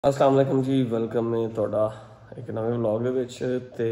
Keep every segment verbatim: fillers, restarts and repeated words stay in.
अस्सलाम वालेकुम जी, वेलकम है तुहाडा एक नवे व्लॉग दे विच ते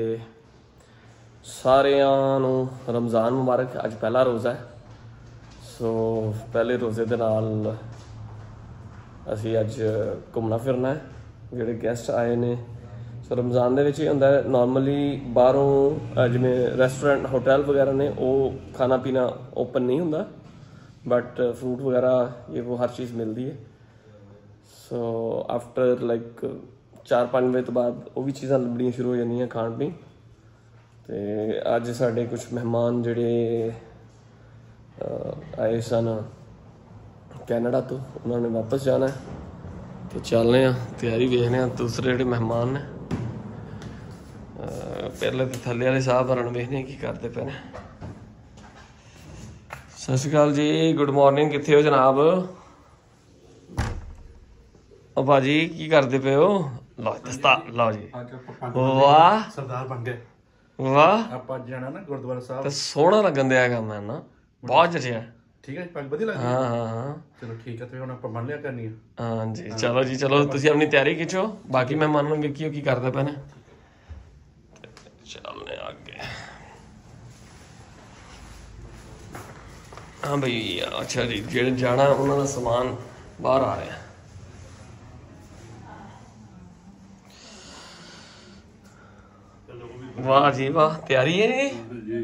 सारिਆਂ ਨੂੰ रमज़ान मुबारक। अज पहला रोज़ा है, सो पहले रोज़े दे नाल असी अज घूमना फिरना है। जिहड़े गेस्ट आए ने सो रमज़ान दे विच ही हुंदा है। नॉर्मली बाहरों जिवें रेस्टोरेंट होटल वगैरह ने वो खाना पीना ओपन नहीं हुंदा, बट फ्रूट वगैरह ये वो हर चीज़ मिलती है। सो आफ्टर लाइक चार पाँच बजे तो बाद वो भी चीज़ां लभणियां शुरू हो जांदियां खाण पीण। ते अज साडे कुछ मेहमान जिहड़े आए सन कैनेडा तो उन्होंने वापस जाना है, तो चलने तैयारी वेखने। दूसरे जिहड़े मेहमान ने पहले तो थल्ले वाले साहब हरण वेखने की करते पे ने। सत श्री अकाल जी, गुड मॉर्निंग। कित्थे हो जनाब? ओ भाजी की करते पे हो? लो दस्ता लो जी। वाह सरदार बन गए। वाह आप आज जाना ना गुरुद्वारा साहब। तो सोहना लगन दिया काम है ना, बहुत जटिया। ठीक है, पग बदी लग गई। हाँ हाँ हाँ चलो ठीक है, तो हुण ਆਪਾਂ ਬਣ ਲਿਆ ਕਰਨੀ ਹੈ। हाँ जी चलो जी, चलो ਤੁਸੀਂ ਆਪਣੀ ਤਿਆਰੀ ਖਿੱਚੋ, ਬਾਕੀ ਮਹਿਮਾਨਾਂ ਨੂੰ ਵੇਖਿਓ ਕੀ ਕਰਦੇ ਪਏ ਨੇ। ਚੱਲਨੇ ਅੱਗੇ। हाँ भाई अच्छा जी, ਜਿਹੜੇ ਜਾਣਾ ਉਹਨਾਂ ਦਾ ਸਮਾਨ ਬਾਹਰ ਆ ਰਿਹਾ। वाह जी वाह, तैयारी है जी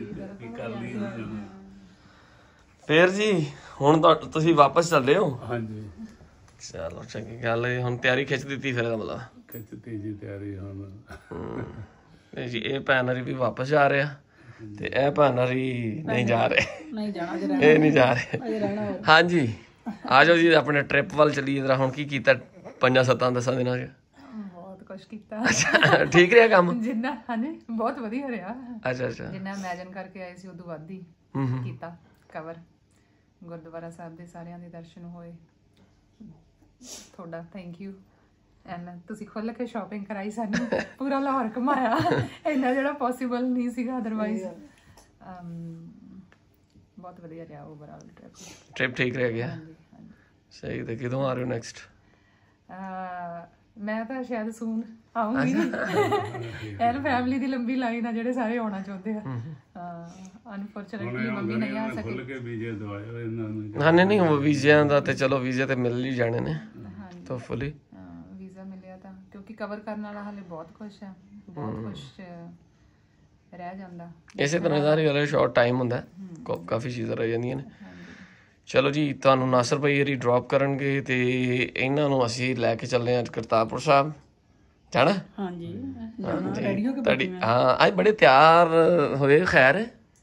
फिर जी। हुण तुसीं वापस चले हो? हाँ जी चलो चंगी गल है। हुण तैयारी खिच दी फिर मतलब खिचती जी तैयारी हुण जी। ये भैन हरी भी वापस जा रहे हैं ते ए भैन हरी नहीं जा रहे, नहीं जाना ये नहीं जा रहे। हाँ जी आ जाओ जी, अपने ट्रिप वाल चलीए जरा। हुण की कीता पंजां सत्तां दसां दिनां च? कुछ कीता। अच्छा ठीक रहा काम? जिन्ना हाँ जी बहुत वधिया रहा। अच्छा अच्छा, जिन्ना इमेजिन करके आए सी उदों वध ही कीता कवर। गुरुद्वारा साहब दे सारिਆਂ ਦੇ ਦਰਸ਼ਨ ਹੋਏ। ਤੁਹਾਡਾ ਥੈਂਕ ਯੂ। ਐਂਡ ਤੁਸੀਂ ਖੁੱਲ ਕੇ ਸ਼ਾਪਿੰਗ ਕਰਾਈ, ਸਾਨੂੰ ਪੂਰਾ ਲਾਹੌਰ ਘੁਮਾਇਆ। ਇੰਨਾ ਜਿਹੜਾ ਪੋਸੀਬਲ ਨਹੀਂ ਸੀਗਾ ਅਦਰਵਾਈਜ਼। ਬਹੁਤ ਵਧੀਆ ਰਿਹਾ ਓਵਰਆਲ ਟ੍ਰਿਪ। ट्रिप ठीक रह गया? सही। तो किदों आ रहे हो नेक्स्ट? मैं तो शायद सून आऊंगी। एन फैमिली दी लंबी लाइन है जेडे सारे आना चाहते हैं। अनफॉर्चुनेटली मम्मी नहीं आ सके। खुल के वीजे दवाए हो इन्हां नूं। हाँ नहीं नहीं, वो वीज़ियां दा ते चलो वीज़े ते मिल ही जाने ने तो फुली वीज़ा मिलिया था क्योंकि कवर करने वाला हाले बहुत कुछ है, बहुत कुछ रह जांदा। इसे तरह सारी वाले शॉर्ट टाइम हुंदा, काफ़ी चीज़ां रह जांदियां ने। चलो जी, तुहानूं नासर भाई हरी ड्रॉप करनगे ते इन्हां नूं असीं लैके चलने अज करतारपुर साहब जाना। हाँ जी रेडी हो के। हाँ अज बड़े तैयार होए। खैर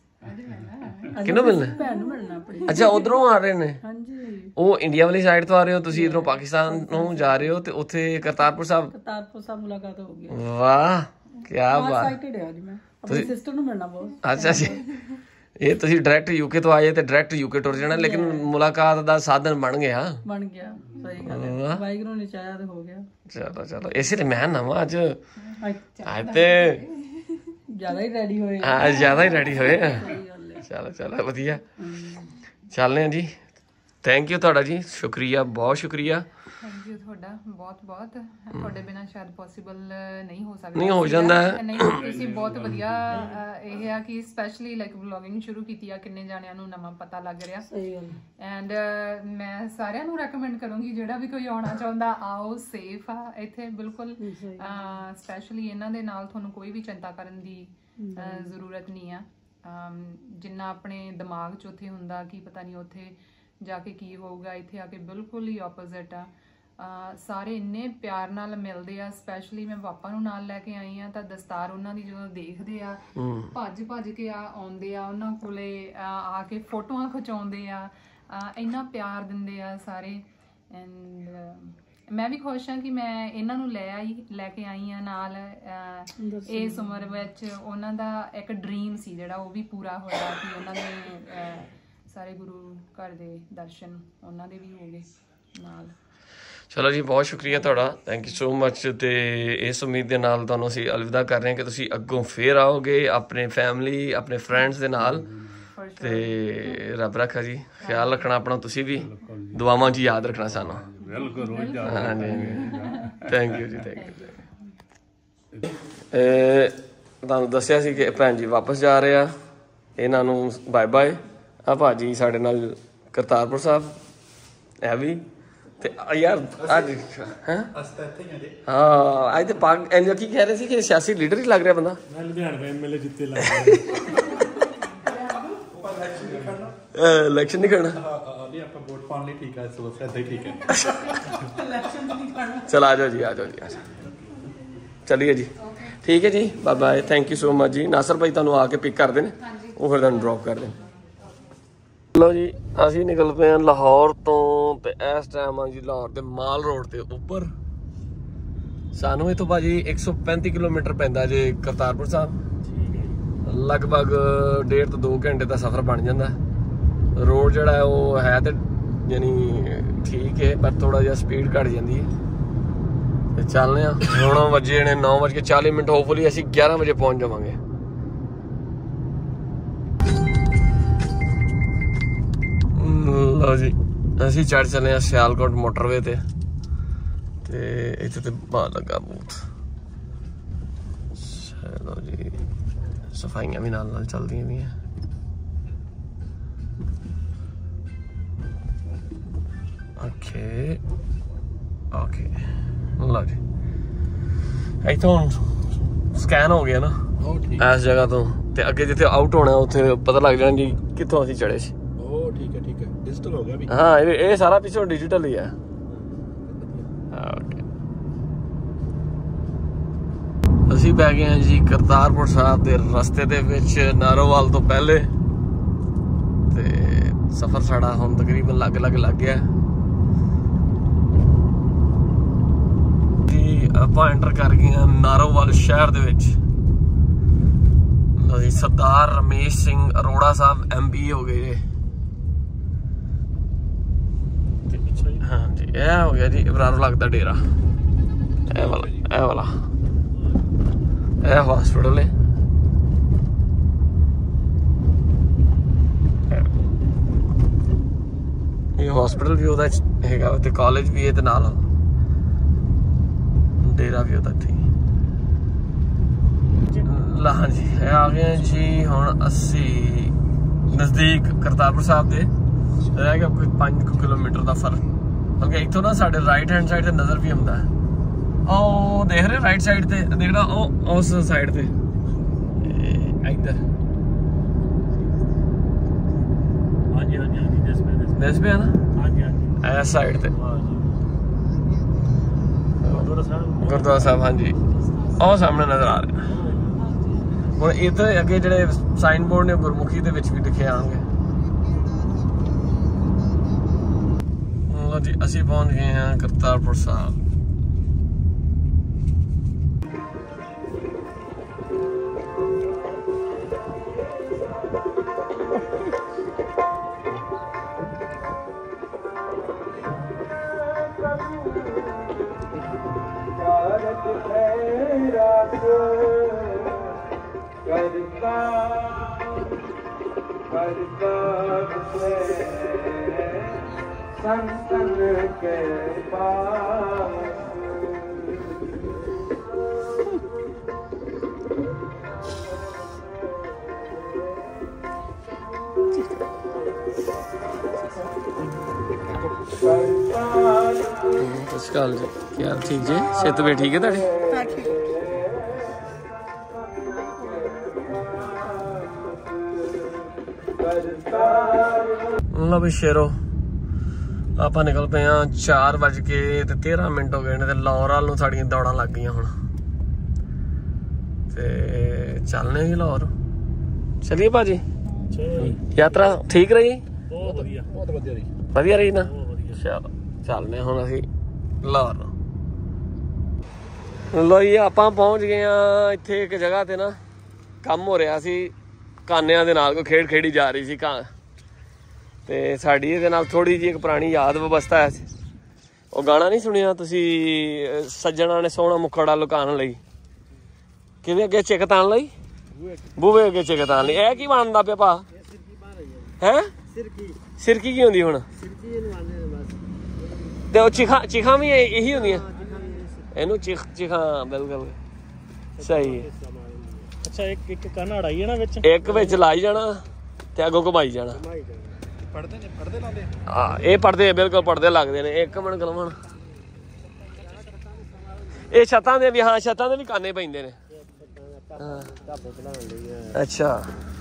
किन्नू मिलना? अच्छा उधरों आ रहे ने? वो इंडिया वाली साइड तो आ रहे हो, तुसीं इधरों पाकिस्तान नूं जा रहे हो ते उत्थे करतारपुर साहब करतारपुर साहब मुलाकात हो गई। वाह क्या बात। एक्साइटेड है आज मैं अपनी सिस्टर नूं मिलना बहुत। अच्छा जी, ये तुसीं डायरैक्ट यूके तो आए ते डायरैक्ट यूके टुर जाना, लेकिन मुलाकात दा साधन बन गया। बन गया, सही गल है। वाहिगुरू ने चाहया ते हो गया। चलो चलो, इसे ते मैं नवा अज आज ते ज्यादा ही रेडी होए। हां ज्यादा ही रेडी होए। चलो चलो वधिया, चलने जी। थैंक यू तुहाडा जी, शुक्रिया, बहुत शुक्रिया। थैंक यू ਤੁਹਾਡਾ ਬਹੁਤ ਬਹੁਤ। ਤੁਹਾਡੇ ਬਿਨਾ ਸ਼ਾਇਦ ਪੋਸੀਬਲ ਨਹੀਂ ਹੋ ਸਕਦਾ। ਨਹੀਂ ਹੋ ਜਾਂਦਾ ਨਹੀਂ, ਤੁਸੀਂ ਬਹੁਤ ਵਧੀਆ। ਇਹ ਆ ਕਿ ਸਪੈਸ਼ਲੀ ਲਾਈਕ ਵਲੌਗਿੰਗ ਸ਼ੁਰੂ ਕੀਤੀ ਆ, ਕਿੰਨੇ ਜਾਣਿਆਂ ਨੂੰ ਨਵਾਂ ਪਤਾ ਲੱਗ ਰਿਹਾ। ਸਹੀ ਗੱਲ। ਐਂਡ ਮੈਂ ਸਾਰਿਆਂ ਨੂੰ ਰეკਮੈਂਡ ਕਰੂੰਗੀ ਜਿਹੜਾ ਵੀ ਕੋਈ ਆਉਣਾ ਚਾਹੁੰਦਾ ਆਓ, ਸੇਫ ਆ ਇੱਥੇ ਬਿਲਕੁਲ। ਸਪੈਸ਼ਲੀ ਇਹਨਾਂ ਦੇ ਨਾਲ ਤੁਹਾਨੂੰ ਕੋਈ ਵੀ ਚਿੰਤਾ ਕਰਨ ਦੀ ਜ਼ਰੂਰਤ ਨਹੀਂ ਆ। ਜਿੰਨਾ ਆਪਣੇ ਦਿਮਾਗ 'ਚ ਉੱਥੇ ਹੁੰਦਾ ਕਿ ਪਤਾ ਨਹੀਂ ਉੱਥੇ ਜਾ ਕੇ ਕੀ ਹੋਊਗਾ, ਇੱਥੇ ਆ ਕੇ ਬਿਲਕੁਲ ਹੀ ਆਪੋਜ਼ਿਟ ਆ। ਸਾਰੇ ਇੰਨੇ ਪਿਆਰ ਨਾਲ ਮਿਲਦੇ ਆ। ਸਪੈਸ਼ਲੀ ਮੈਂ ਪਾਪਾ ਨੂੰ ਨਾਲ ਲੈ ਕੇ ਆਈ ਆ ਤਾਂ ਦਸਤਾਰ ਉਹਨਾਂ ਦੀ ਜਦੋਂ ਦੇਖਦੇ ਆ ਭੱਜ ਭੱਜ ਕੇ ਆ ਆਉਂਦੇ ਆ ਉਹਨਾਂ ਕੋਲੇ ਆ ਕੇ ਫੋਟੋਆਂ ਖਿਚਾਉਂਦੇ ਆ। ਇੰਨਾ ਪਿਆਰ ਦਿੰਦੇ ਆ ਸਾਰੇ। ਐਂਡ ਮੈਂ ਵੀ ਖੁਸ਼ ਹਾਂ ਕਿ ਮੈਂ ਇਹਨਾਂ ਨੂੰ ਲੈ ਆਈ ਲੈ ਕੇ ਆਈ ਆ ਨਾਲ। ਇਸ ਉਮਰ ਵਿੱਚ ਉਹਨਾਂ ਦਾ ਇੱਕ ਡ੍ਰੀਮ ਸੀ ਜਿਹੜਾ ਉਹ ਵੀ ਪੂਰਾ ਹੋਇਆ ਕਿ ਉਹਨਾਂ ਦੇ ਸਾਰੇ ਗੁਰੂ ਘਰ ਦੇ ਦਰਸ਼ਨ ਉਹਨਾਂ ਦੇ ਵੀ ਹੋ ਗਏ ਨਾਲ। ਚਲੋ ਜੀ ਬਹੁਤ ਸ਼ੁਕਰੀਆ ਤੁਹਾਡਾ, ਥੈਂਕ ਯੂ ਸੋ ਮਚ। ਤੇ ਇਸ ਉਮੀਦ ਦੇ ਨਾਲ ਤੁਹਾਨੂੰ ਅਸੀਂ ਅਲਵਿਦਾ ਕਰ ਰਹੇ ਹਾਂ ਕਿ ਤੁਸੀਂ ਅੱਗੋਂ ਫੇਰ ਆਓਗੇ ਆਪਣੇ ਫੈਮਿਲੀ ਆਪਣੇ ਫਰੈਂਡਸ ਦੇ ਨਾਲ। ਤੇ ਰੱਬ ਰੱਖਾ ਜੀ, ਖਿਆਲ ਰੱਖਣਾ ਆਪਣਾ, ਤੁਸੀਂ ਵੀ ਦੁਆਵਾਂ 'ਚ ਯਾਦ ਰੱਖਣਾ ਸਾਨੂੰ। ਬਿਲਕੁਲ। ਹਾਂਜੀ। ਥੈਂਕ ਯੂ ਜੀ, ਥੈਂਕ ਯੂ। ਇਹ ਤੁਹਾਨੂੰ ਦੱਸਿਆ ਸੀ ਕਿ ਭੈਣ ਜੀ ਵਾਪਸ ਜਾ ਰਹੇ ਆ, ਇਹਨਾਂ ਨੂੰ ਬਾਏ ਬਾਏ। ਆ ਭਾਜੀ ਸਾਡੇ ਨਾਲ ਕਰਤਾਰਪੁਰ ਸਾਹਿਬ ਹੈ ਵੀ ਤੇ ਯਾਰ ਅੱਜ ਹੈਂ ਹਾਂ ਅੱਜ ਤੇ ਪਾਕ ਐਂਜ ਕੀ ਕਹਿ ਰਹੇ ਸੀ ਕਿ ਸਿਆਸੀ ਲੀਡਰ ਹੀ ਲੱਗ ਰਿਹਾ ਬੰਦਾ। ਮੈਂ ਲੁਧਿਆਣਾ ਐਮ ਐਲ ਏ ਜਿੱਤੇ ਲੱਗ ਇਲੈਕਸ਼ਨ ਨਹੀਂ ਕਰਨਾ। ਨਹੀਂ ਆਪਾਂ ਵੋਟ ਪਾਉਣ ਲਈ ਠੀਕ ਹੈ, ਚਲੋ ਏਦਾਂ ਹੀ ਠੀਕ ਹੈ। ਚਲ ਆ ਜਾਓ ਜੀ, ਆ ਜਾਓ ਜੀ, ਆ ਜਾਓ, ਚਲੀਏ ਜੀ। ਠੀਕ ਹੈ ਜੀ, bye bye, thank you so much ਜੀ। ਨਾਸਰ ਭਾਈ ਤੁਹਾਨੂੰ ਆ ਕੇ ਪਿਕ ਕਰਦੇ ਨੇ, ਉਹ ਫਿਰ ਤੁਹਾਨੂੰ ਡ੍ਰੌਪ ਕਰਦੇ ਨੇ। ਲਓ ਜੀ, ਅਸੀਂ ਨਿਕਲ ਪਏ ਹਾਂ ਲਾਹੌਰ ਤੋਂ ਤੇ ਇਸ ਟਾਈਮ ਆ ਜੀ ਲਾਹੌਰ ਦੇ ਮਾਲ ਰੋਡ ਤੇ ਉੱਪਰ। ਸਾਨੂੰ ਇੱਥੋਂ ਭਾਜੀ ਇੱਕ ਸੌ ਪੈਂਤੀ ਕਿਲੋਮੀਟਰ ਪੈਂਦਾ ਜੇ ਕਰਤਾਰਪੁਰ ਸਾਹਿਬ। ਲਗਭਗ ਡੇਢ ਤੋਂ ਦੋ ਘੰਟੇ ਦਾ ਸਫ਼ਰ ਬਣ ਜਾਂਦਾ। ਰੋਡ ਜਿਹੜਾ ਉਹ ਹੈ ਤੇ ਯਾਨੀ ਠੀਕ ਹੈ, ਪਰ ਥੋੜਾ ਜਿਹਾ ਸਪੀਡ ਘੱਟ ਜਾਂਦੀ ਹੈ। ਤੇ ਚੱਲਦੇ ਆ ਹੁਣ, ਵਜੇ ਨੇ ਨੌ ਵੱਜ ਕੇ ਚਾਲੀ ਮਿੰਟ। ਹੋਪਫੁਲੀ ਅਸੀਂ ਗਿਆਰਾਂ ਵਜੇ ਪਹੁੰਚ ਜਾਵਾਂਗੇ। ਲਓ ਜੀ, ਅਸੀਂ ਚੜ ਚੱਲੇ ਆ ਸਿਆਲਕੋਟ ਮੋਟਰਵੇ ਤੇ ਤੇ ਇੱਥੇ ਤੇ ਬਾਹਰ ਲੱਗਾ ਬੂਥ। ਚਲੋ ਜੀ, ਸਫਾਈਆਂ ਵੀ ਨਾਲ ਨਾਲ ਚੱਲਦੀਆਂ ਵੀ ਆ। ਓਕੇ ਓਕੇ, ਲਓ ਜੀ, ਇੱਥੋਂ ਸਕੈਨ ਹੋ ਗਿਆ ਨਾ ਇਸ ਜਗ੍ਹਾ ਤੋਂ, ਤੇ ਅੱਗੇ ਜਿੱਥੇ ਆਊਟ ਹੋਣਾ ਉੱਥੇ ਪਤਾ ਲੱਗ ਜਾਣਾ ਜੀ ਕਿੱਥੋਂ ਅਸੀਂ ਚੜੇ ਸੀ। ਉਹ ਠੀਕ ਹੈ, ਠੀਕ ਹੈ, ਡਿਜੀਟਲ ਹੋ ਗਿਆ ਵੀ। ਹਾਂ, ਇਹ ਇਹ ਸਾਰਾ ਪਿੱਛੋਂ ਡਿਜੀਟਲ ਹੀ ਆ। ਓਕੇ, ਅਸੀਂ ਬੈ ਗਏ ਹਾਂ ਜੀ ਕਰਤਾਰਪੁਰ ਸਾਹਿਬ ਦੇ ਰਸਤੇ ਦੇ ਵਿੱਚ ਨਾਰੋਵਾਲ ਤੋਂ ਪਹਿਲੇ। ਤੇ ਸਫ਼ਰ ਸਾਡਾ ਹੁਣ ਤਕਰੀਬਨ ਲੱਗ ਲੱਗ ਲੱਗ ਗਿਆ ਜੀ। ਆਪਾਂ ਐਂਟਰ ਕਰ ਗਏ ਹਾਂ ਨਾਰੋਵਾਲ ਸ਼ਹਿਰ ਦੇ ਵਿੱਚ। ਲਓ ਜੀ, ਸਰਦਾਰ ਰਮੇਸ਼ ਸਿੰਘ ਅਰੋੜਾ ਸਾਹਿਬ ਐਮ ਪੀ ਹੋ ਗਏ। हाँ जी, यह हो गया जी इब्रार लगता डेरा। ए वाला ए वाला ए हॉस्पिटल है। ये हॉस्पिटल भी होता है, ते कॉलेज भी है, ते नाल डेरा भी होता थी। ला हाँ जी, है आ गए जी हुण अस्सी नज़दीक करतारपुर साहब दे। रह गया कोई पाँच किलोमीटर का फर्क। क्योंकि इतों ना साढ़े राइट हैंड साइड से नजर भी आता है। ओ देख रहे राइट साइड ते देखना, ओ उस साइड ते इधर। हाँ जी हाँ जी हाँ जी, दस पे दस दस पे है ना। हाँ जी हाँ जी, इस साइड ते गुरुद्वारा साहब, गुरुद्वारा साहब। हाँ जी, ओ सामने नजर आ रहे हैं। हुण इधर अगे जिहड़े साइन बोर्ड ने गुरमुखी दे विच भी लिखे आएंगे। जी, ਅਸੀਂ ਪਹੁੰਚ ਗਏ ਹਾਂ ਕਰਤਾਰਪੁਰ ਸਾਹਿਬ। संतन के पास सतਿ जी, क्या ठीक जी? सेहत भी ठीक है ताड़ी? हाँ ठीक। लो भी शेरो, ਆਪਾਂ ਨਿਕਲ ਪਏ ਆ। ਚਾਰ ਵੱਜ ਕੇ ਤੇ ਤੇਰਾਂ ਮਿੰਟ ਹੋ ਗਏ ਨੇ ਤੇ ਲਾਹੌਰ ਵੱਲ ਨੂੰ ਸਾਡੀਆਂ ਦੌੜਾਂ ਲੱਗ ਗਈਆਂ ਹੁਣ। ਤੇ ਚੱਲਨੇ ਜੀ ਲਾਹੌਰ। ਚਲਿਏ ਭਾਜੀ, ਯਾਤਰਾ ਠੀਕ ਰਹੀ? ਬਹੁਤ ਵਧੀਆ, ਬਹੁਤ ਵਧੀਆ ਰਹੀ। ਵਧੀਆ ਰਹੀ ਨਾ? ਚਲੋ ਚੱਲਨੇ ਹੁਣ ਅਸੀਂ ਲਾਹੌਰ ਨੂੰ। ਲੋ ਜੀ, ਆਪਾਂ ਪਹੁੰਚ ਗਏ ਆ ਇੱਥੇ ਇੱਕ ਜਗ੍ਹਾ ਤੇ ਨਾ ਕੰਮ ਹੋ ਰਿਹਾ ਸੀ ਕਾਨਿਆਂ ਦੇ ਨਾਲ। ਕੋਈ ਖੇਡ ਖੇਡੀ ਜਾ ਰਹੀ ਸੀ ਕਾਂ, ਤੇ ਸਾਡੀ ਇਹਦੇ ਨਾਲ ਥੋੜੀ ਜਿਹੀ ਇੱਕ ਪੁਰਾਣੀ ਯਾਦ ਵਿਵਸਥਾ ਹੈ। ਉਹ ਗਾਣਾ ਨਹੀਂ ਸੁਣਿਆ ਤੁਸੀਂ, ਸੱਜਣਾ ਨੇ ਸੋਹਣਾ ਮੁਖੜਾ ਲੁਕਾਉਣ ਲਈ, ਕਿਵੇਂ ਅੱਗੇ ਚਿੱਕ ਤਾਣ ਲਈ, ਬੂਹੇ ਅੱਗੇ ਚਿੱਕ ਤਾਣ ਲਈ। ਇਹ ਕੀ ਬਣਦਾ ਪਿਆ ਭਾ? ਹੈ ਸਿਰਕੀ ਕੀ ਹੁੰਦੀ ਹੁਣ? ਤੇ ਉਹ ਚਿਖਾ ਚਿਖਾ ਵੀ ਇਹੀ ਹੁੰਦੀਆਂ? ਇਹਨੂੰ ਚਿਖ ਚਿਖ ਹਾਂ ਬਿਲਕੁਲ ਸਹੀ। ਅੱਛਾ ਇੱਕ ਇੱਕ ਕੰਨ ਅੜਾਈ ਹੈ ਨਾ ਵਿੱਚ, ਇੱਕ ਵਿੱਚ ਲਾਈ ਜਾਣਾ ਤੇ ਅੱਗੋਂ ਘੁਮਾਈ ਜਾਣਾ। ਪੜਦੇ ਨੇ ਪੜਦੇ ਲਾਉਂਦੇ ਹਾਂ ਇਹ ਪੜਦੇ ਬਿਲਕੁਲ ਪੜਦੇ ਲੱਗਦੇ ਨੇ। ਇੱਕ ਮਿੰਟ ਕਲਮਣ ਇਹ ਛੱਤਾਂ ਦੇ ਵੀ ਹਾਂ ਛੱਤਾਂ ਦੇ ਵੀ ਕਾਨੇ ਪੈਂਦੇ ਨੇ। ਹਾਂ ਅੱਛਾ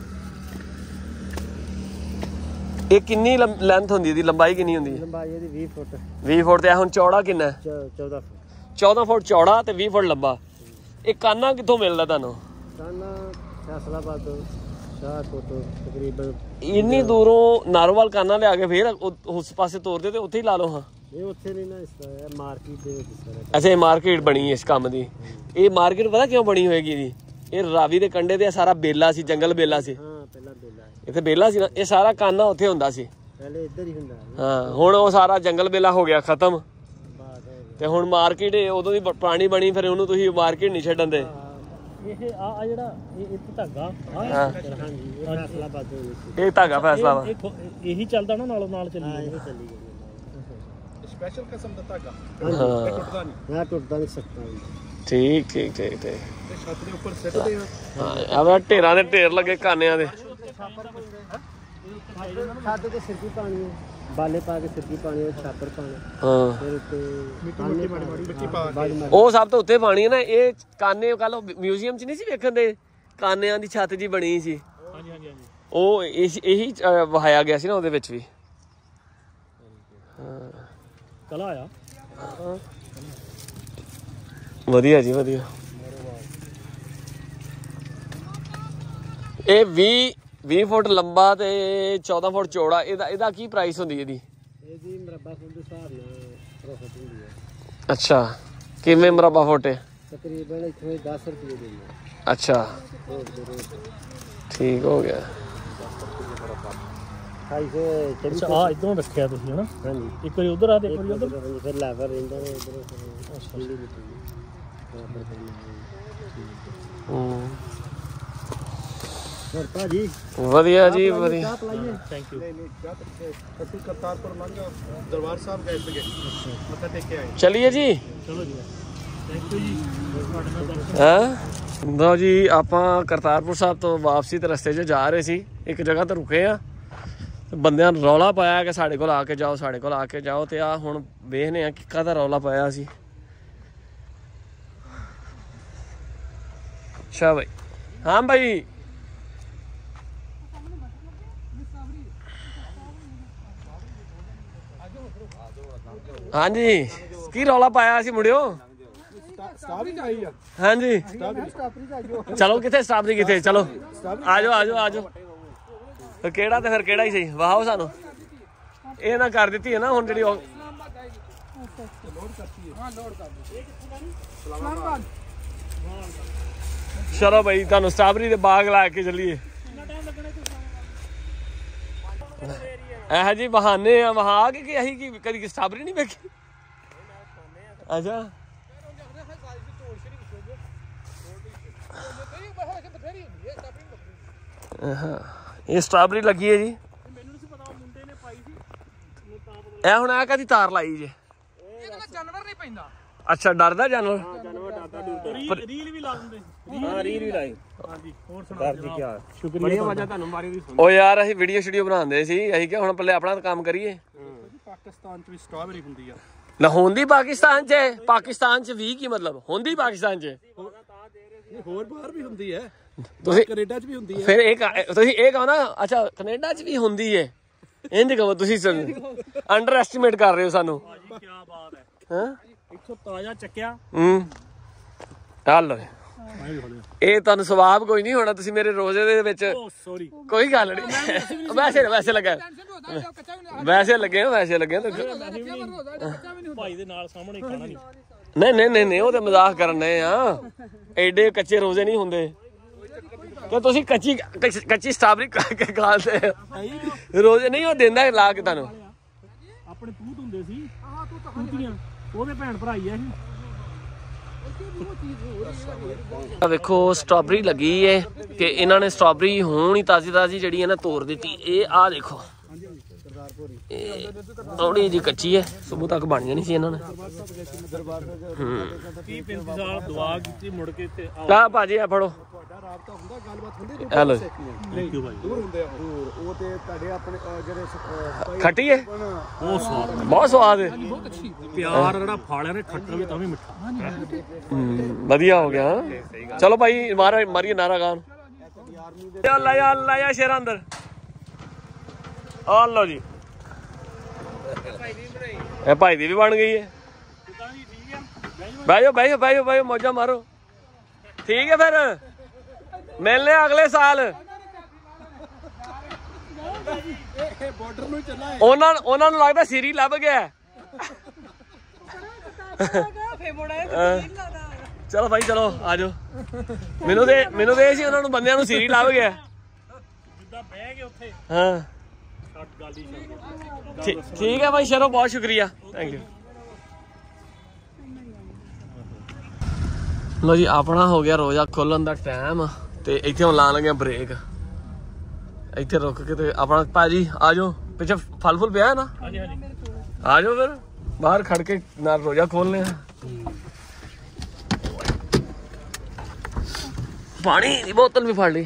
ਇਹ ਕਿੰਨੀ ਲੈਂਥ ਹੁੰਦੀ ਇਹਦੀ ਲੰਬਾਈ ਕਿੰਨੀ ਹੁੰਦੀ ਹੈ? ਲੰਬਾਈ ਇਹਦੀ ਵੀਹ ਫੁੱਟ। ਵੀਹ ਫੁੱਟ ਤੇ ਹੁਣ ਚੌੜਾ ਕਿੰਨਾ? ਚੌਦਾਂ ਚੌਦਾਂ ਫੁੱਟ ਚੌੜਾ ਤੇ ਵੀਹ ਫੁੱਟ ਲੰਬਾ। ਇਹ ਕਾਨਾ ਕਿੱਥੋਂ ਮਿਲਦਾ ਤੁਹਾਨੂੰ? ਕਾਨਾ ਫੈਸਲਾਬਾਦ ਤੋਂ ਸ਼ਾਹਕੋਟ ਤੋਂ ਤਕਰੀਬਨ ਇੰਨੀ ਦੂਰੋਂ ਨਾਰੋਵਾਲ ਕਾਨਾ ਲਿਆ ਕੇ ਫੇਰ ਉਸ ਪਾਸੇ ਤੋਰਦੇ ਤੇ ਉੱਥੇ ਹੀ ਲਾ ਲਓ। ਹਾਂ ਇਹ ਉੱਥੇ ਨਹੀਂ ਨਾ ਇਸ ਤਰ੍ਹਾਂ ਮਾਰਕੀਟ ਦੇ ਵਿੱਚ ਸਾਰਾ। ਅੱਛਾ ਇਹ ਮਾਰਕੀਟ ਬਣੀ ਇਸ ਕੰਮ ਦੀ। ਇਹ ਮਾਰਕੀਟ ਪਤਾ ਕਿਉਂ ਬਣੀ ਹੋਏਗੀ ਜੀ? ਇਹ ਰਾਵੀ ਦੇ ਕੰਢੇ ਤੇ ਸਾਰਾ ਬੇਲਾ ਸੀ, ਜੰਗਲ ਬੇਲਾ ਸੀ। ਹਾਂ ਪਹਿਲਾਂ ਬੇਲਾ ਇੱਥੇ ਬੇਲਾ ਸੀ ਨਾ, ਇਹ ਸਾਰਾ ਕਾਨਾ ਉੱਥੇ ਹੁੰਦਾ ਸੀ ਪਹਿਲੇ ਇੱਧਰ ਹੀ ਹੁੰਦਾ। ਹਾਂ ਹੁਣ ਉਹ ਸਾਰਾ ਜੰਗਲ ਬੇਲਾ ਹੋ ਗਿਆ ਖਤਮ ਤੇ ਹੁਣ ਮਾਰਕੀਟ ਉਦੋਂ ਦੀ ਪੁਰਾਣੀ ਬਣੀ। ਫਿਰ ਉਹਨੂੰ ਤੁਸੀਂ ਮਾਰਕੀਟ ਨਹੀਂ ਛੱਡਣ ਦੇ। ਇਹ ਆ ਜਿਹੜਾ ਇਹ ਇੱਕ ਧਾਗਾ ਹਾਂ ਹਾਂਜੀ ਇਹ ਫੈਸਲਾਬਾਦ ਦੇ ਵਿੱਚ ਇਹ ਧਾਗਾ ਫੈਸਲਾ ਵਾ। ਇਹੀ ਚੱਲਦਾ ਨਾ ਨਾਲੋਂ ਨਾਲ ਚੱਲੀ ਹਾਂ ਇਹ ਚੱਲੀ ਗਈ ਸਪੈਸ਼ਲ ਕਿਸਮ ਦਾ ਧਾਗਾ ਹਾਂ ਟੁੱਟਦਾ ਨਹੀਂ। ਮੈਂ ਟੁੱਟਦਾ ਨਹੀਂ ਸਕਦਾ। ਠੀਕ ਠੀਕ ਠੀਕ ਠੀਕ। ਤੇ ਛੱਤ ਦੇ ਉੱਪਰ ਸਿੱਟਦੇ ਆ। ਹਾਂ ਆਹ ਢੇਰਾਂ ਦੇ ਢੇਰ ਲੱਗੇ ਕਾਨਿਆਂ ਦੇ। ਛੱਤ ਤੇ ਸਿਰਕੀ ਪਾਣੀ ਹੈ, ਬਾਲੇ ਪਾ ਕੇ ਸਿਰਕੀ ਪਾਣੀ ਹੈ, ਛਾਪਰ ਪਾਣਾ ਹਾਂ ਫਿਰ ਉੱਤੇ ਮਿੱਟੀ ਮਿੱਟੀ ਮਾੜੀ ਮਾੜੀ ਮਿੱਟੀ ਪਾ ਕੇ ਉਹ ਸਭ ਤੋਂ ਉੱਤੇ ਪਾਣੀ ਹੈ ਨਾ। ਇਹ ਕਾਨੇ ਕੱਲ ਮਿਊਜ਼ੀਅਮ ਚ ਨਹੀਂ ਸੀ ਵੇਖਣ ਦੇ ਕਾਨਿਆਂ ਦੀ ਛੱਤ ਜੀ ਬਣੀ ਸੀ। ਹਾਂਜੀ ਹਾਂਜੀ ਹਾਂਜੀ ਉਹ ਇਹੀ ਵਹਾਇਆ ਗਿਆ ਸੀ ਨਾ ਉਹਦੇ ਵਿੱਚ ਵੀ। ਹਾਂ ਕਲਾ ਆ ਵਧੀਆ ਜੀ ਵਧੀਆ। ਇਹ ਵੀਹ ਵੀਹ ਫੁੱਟ ਲੰਬਾ ਤੇ ਚੌਦਾਂ ਫੁੱਟ ਚੌੜਾ। ਇਹਦਾ ਇਹਦਾ ਕੀ ਪ੍ਰਾਈਸ ਹੁੰਦੀ ਇਹਦੀ? ਇਹਦੀ ਮਰਬਾ ਫੁੱਟ ਦੇ ਹਿਸਾਬ ਨਾਲ ਪ੍ਰੋਫਿਟ ਹੁੰਦੀ ਹੈ। ਅੱਛਾ ਕਿਵੇਂ ਮਰਬਾ ਫੁੱਟ? ਤਕਰੀਬਨ ਇੱਥੋਂ ਦਸ ਰੁਪਏ ਦਿੰਦੇ। ਅੱਛਾ ਠੀਕ ਹੋ ਗਿਆ। ਢਾਈ ਸੌ ਚੜੀ। ਅੱਛਾ ਆ ਇਧਰੋਂ ਰੱਖਿਆ ਤੁਸੀਂ ਹਨਾ? ਹਾਂਜੀ ਇੱਕ ਵਾਰੀ ਉਧਰ ਆ ਤੇ ਇੱਕ ਵਾਰੀ ਉਧਰ। ਫਿਰ ਲੈਵਰ ਰਹਿੰਦਾ ਨੇ ਉਧਰ ਠੰਡੀ ਮਿੱਟੀ ਹੂੰ ਹੋਰ ਭਾਜੀ ਵਧੀਆ ਜੀ ਵਧੀਆ। Thank you. ਨਹੀਂ ਨਹੀਂ ਜਦ ਅਸੀਂ ਕਰਤਾਰਪੁਰ ਮੰਗਾ ਦਰਬਾਰ ਸਾਹਿਬ ਗਏ ਸੀਗੇ ਮੱਥਾ ਟੇਕ ਕੇ ਆਏ। ਚਲਿਏ ਜੀ। ਚਲੋ ਜੀ ਥੈਂਕ ਯੂ ਜੀ। ਹਾਂ ਲਓ ਜੀ ਆਪਾਂ ਕਰਤਾਰਪੁਰ ਸਾਹਿਬ ਤੋਂ ਵਾਪਸੀ ਤੇ ਰਸਤੇ 'ਚ ਜਾ ਰਹੇ ਸੀ। ਇੱਕ ਜਗ੍ਹਾ ਤੇ ਰੁਕੇ ਆ ਬੰਦਿਆਂ ਨੇ ਰੌਲਾ ਪਾਇਆ ਕਿ ਸਾਡੇ ਕੋਲ ਆ ਕੇ ਜਾਓ ਸਾਡੇ ਕੋਲ ਆ ਕੇ ਜਾਓ। ਤੇ ਆ ਹੁਣ ਵੇਖਦੇ ਆ ਕਿ ਕਾਹਦਾ ਰੌਲਾ ਪਾਇਆ ਸੀ। ਅੱਛਾ ਭਾਈ। ਹਾਂ ਭਾਈ ਹਾਂਜੀ ਕੀ ਰੌਲਾ ਪਾਇਆ ਸੀ ਮੁੰਡਿਓ? ਹਾਂਜੀ ਚਲੋ ਕਿੱਥੇ ਸਟਾਫਰੀ ਕਿੱਥੇ? ਚਲੋ ਆ ਜਾਓ ਆ ਜਾਓ ਆ ਜਾਓ। ਕਿਹੜਾ ਤੇ ਫਿਰ ਕਿਹੜਾ ਹੀ ਸਹੀ ਵਾਹੋ ਸਾਨੂੰ ਇਹ ਨਾ ਕਰ ਦਿੱਤੀ ਹੈ ਨਾ ਹੁਣ ਜਿਹੜੀ ਉਹ ਚਲੋ ਭਾਈ ਤੁਹਾਨੂੰ ਸਟ੍ਰਾਬੇਰੀ ਦੇ ਬਾਗ ਲਾ ਕੇ ਚੱਲੀਏ। ਇਹੋ ਜਿਹੇ ਬਹਾਨੇ ਆ ਵਹਾ ਕੇ ਕਿ ਅਸੀਂ ਕੀ ਕਦੀ ਸਟ੍ਰਾਬੇਰੀ ਨਹੀਂ ਵੇਖੀ। ਅੱਛਾ ਇਹ ਸਟ੍ਰਾਬੇਰੀ ਲੱਗੀ ਹੈ ਜੀ। ਇਹ ਹੁਣ ਆ ਕਾਦੀ ਤਾਰ ਲਾਈ ਜੇ? ਜਾਨਵਰ ਨਹੀਂ ਪੈਂਦਾ। ਅੱਛਾ ਡਰਦਾ ਜਾਨਵਰ? ਰੀਲ ਵੀ ਲਾ ਦਿੰਦੇ। ਹਾਂ ਰੀਲ ਵੀ ਲਾਈ। ਹਾਂਜੀ ਹੋਰ ਸੁਣਾਓ ਜੀ ਕੀ ਹਾਲ? ਸ਼ੁਕਰੀਆ ਤੁਹਾਨੂੰ ਬਾਰੇ ਵੀ ਉਹ ਯਾਰ ਅਸੀਂ ਵੀਡੀਓ ਸ਼ੀਡੀਓ ਬਣਾਉਂਦੇ ਸੀ। ਅਸੀਂ ਕਿਹਾ ਹੁਣ ਪੱਲੇ ਆਪਣਾ ਕੰਮ ਕਰੀਏ। ਪਾਕਿਸਤਾਨ ਚ ਵੀ ਸਟ੍ਰਾਬੇਰੀ ਹੁੰਦੀ ਆ। ਨਾ ਹੁੰਦੀ ਪਾਕਿਸਤਾਨ ਚ ਪਾਕਿਸਤਾਨ ਚ ਵੀ ਕੀ ਮਤਲਬ ਹੁੰਦੀ ਪਾਕਿਸਤਾਨ ਚ ਹੋਰ ਬਾਹਰ ਵੀ ਹੁੰਦੀ ਹੈ। ਤੁਸੀਂ ਕੈਨੇਡਾ ਚ ਵੀ ਹੁੰਦੀ ਹੈ। ਫਿਰ ਇਹ ਤੁਸੀਂ ਇਹ ਕਹੋ ਨਾ ਅੱਛਾ ਕੈਨੇਡਾ ਚ ਵੀ ਹੁੰਦੀ ਹੈ ਇੰਜ ਕਹੋ ਤੁਸੀਂ ਅੰਡਰ ਐਸਟੀਮੇਟ ਕਰ ਰਹੇ ਹੋ ਸਾਨੂੰ। ਭਾਜੀ ਕੀ ਬਾਤ ਹੈ। ਹਾਂ ਇੱਥੋਂ ਤਾਜ਼ਾ ਚੱਕਿਆ। ਹੂੰ ਚੱਲ ਇਹ ਤੁਹਾਨੂੰ ਸਵਾਬ ਕੋਈ ਨਹੀਂ ਹੋਣਾ। ਤੁਸੀਂ ਮੇਰੇ ਰੋਜ਼ੇ ਦੇ ਵਿੱਚ ਓ ਸੌਰੀ ਕੋਈ ਗੱਲ ਨਹੀਂ ਵੈਸੇ ਵੈਸੇ ਲੱਗਾ ਵੈਸੇ ਲੱਗੇ ਵੈਸੇ ਲੱਗੇ ਭਾਈ ਦੇ ਨਾਲ ਸਾਹਮਣੇ ਖਾਣਾ ਨਹੀਂ। ਨਹੀਂ ਨਹੀਂ ਨਹੀਂ ਨਹੀਂ ਉਹ ਤੇ ਮਜ਼ਾਕ ਕਰਨ ਡਏ ਆ। ਐਡੇ ਕੱਚੇ ਰੋਜ਼ੇ ਨਹੀਂ ਹੁੰਦੇ ਕਿ ਤੁਸੀਂ ਕੱਚੀ ਕੱਚੀ ਸਟ੍ਰਾਬੇਰੀ ਖਾਂਦੇ ਰੋਜ਼ੇ ਨਹੀਂ ਉਹ ਦਿੰਦਾ ਲਾ ਕੇ ਤੁਹਾਨੂੰ। ਆਪਣੇ ਤੂਤ ਹੁੰਦੇ ਸੀ ਤੂਤੀਆਂ ਉਹਦੇ ਭੈਣ ਭਰਾ ਹੀ ਆ ਇਹ। ਵੇਖੋ ਸਟ੍ਰਾਬੇਰੀ ਲੱਗੀ ਏ ਕਿ ਇਹਨਾਂ ਨੇ ਸਟ੍ਰਾਬੇਰੀ ਹੁਣ ਹੀ ਤਾਜ਼ੀ ਤਾਜ਼ੀ ਜਿਹੜੀ ਹੈ ਨਾ ਤੋੜ ਦਿੱਤੀ। ਇਹ ਆ ਦੇਖੋ थोड़ी जी कच्ची है, सुबह तक बन जानी सी इन्होंने। तीह पैंती साल दुआ की मुड़ के ते ला भाजी आ फड़ो हेलो खट्टी है बहुत स्वाद बहुत स्वाद है प्यार ਜਿਹੜਾ ਫਾਲਿਆਂ ਨੇ ਖੱਟਾ ਵੀ ਤਾਂ ਵੀ ਮਿੱਠਾ ਵਧੀਆ ਹੋ ਗਿਆ। चलो भाई मारो मारिए नारा गान अल्लाह या अल्लाह या शेर अंदर आ लो जी ए भाई दी भी बन गई है। बैठो बैठो बैठो बैठो मौजा मारो ठीक है फिर मिलने अगले साल। उन्होंने लगता सिरी लभ गया। चलो भाई चलो आ जाओ मैनू दे मैनू दे सी उन्होंने बंदियां नू सिरी लभ गया। हाँ ठीक है भाई चलो बहुत शुक्रिया थैंक यू। लो जी अपना हो गया रोजा खोलन का टाइम ते इत्थे हम लान लगे ब्रेक इत्थे रुक के ते अपना भाजी आ जाओ पिछे फल फुल पिया है ना आ जाओ फिर बाहर खड़ के ना रोजा खोलने पानी की बोतल भी फड़ ली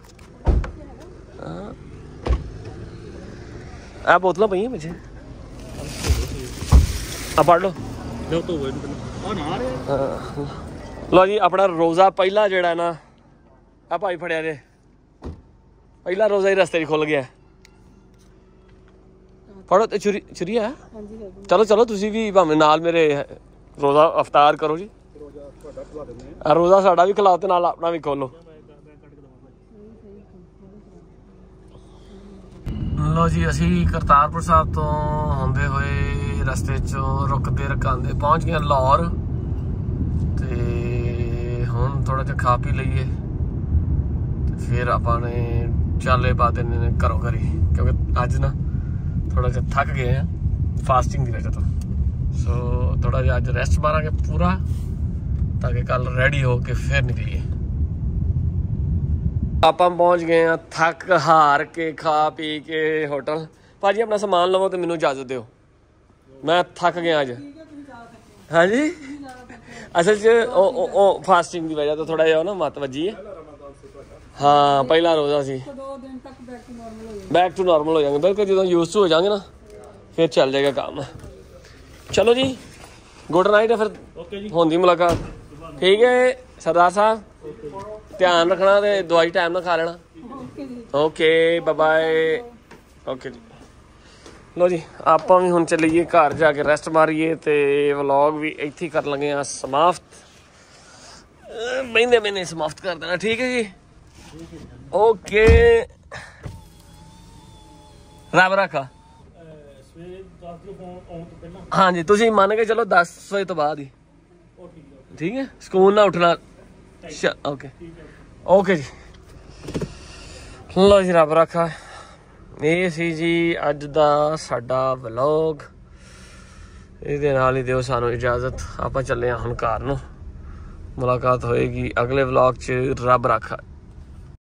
आ बोतल पई पीछे आ पढ़ लो लो जी अपना रोजा पहला जेड़ा ना आ भाई फड़िया जे पहला रोजा ही रस्ते खुल गया फड़ो ते छुरी छुरी है चलो चलो तुसी भी भावें नाल मेरे रोजा अफ्तार करो जी रोजा साडा भी खिलाओ ते नाल अपना भी खोलो। लो जी असी करतारपुर साहब तो होंदे होए रस्ते चो रुकते रकांदे पहुंच गए लाहौर ते हुण थोड़ा जिहा खा पी लईए फिर आपाने चाले पा देने ने घरों घरी क्योंकि अज ना थोड़ा जिहा थक गए हैं फास्टिंग की वजह तो सो थोड़ा जिहा अज रेस्ट मारांगे पूरा ताकि कल रेडी हो के फिर निकलीए। आप पहुंच गए हैं थक हार के खा पी के होटल। भाजी अपना सामान लवो तो मैनू इजाजत दो मैं थक गया अज। हाँ जी असल च ओ, ओ, ओ फास्टिंग की वजह तो थोड़ा जिहा ना मत वजी है। हाँ पहला रोजा सी बैक टू नॉर्मल हो जाएंगे बिल्कुल जो यूज टू हो जाएंगे ना फिर चल जाएगा काम। चलो जी गुड नाइट है फिर होंदी मुलाकात ठीक है सरदार साहब ध्यान रखना ते दवाई टाइम ना खा लेना ओके बाय बाय ओके जी। लो जी आप भी हुण चलीए घर जाके रेस्ट मारीए ते व्लॉग भी इत्थे कर लगे हाँ समाप्त बहिंदे मैंने समाप्त कर देना ठीक है जी ओके रब रखा हाँ जी तुसीं मान के चलो दस बजे तो बाद ही ठीक है स्कूल ना उठना ओके ओके जी। लो जी रब रखा ਇਹ ਸੀ ਜੀ ਅੱਜ ਦਾ ਸਾਡਾ ਵਲੌਗ ਇਹਦੇ ਨਾਲ ਹੀ ਦਿਓ ਸਾਨੂੰ ਇਜਾਜ਼ਤ ਆਪਾਂ ਚੱਲੇ ਹਾਂ ਹੁਣ ਘਰ ਨੂੰ ਮੁਲਾਕਾਤ ਹੋਏਗੀ ਅਗਲੇ ਵਲੌਗ 'ਚ ਰੱਬ ਰਾਖਾ।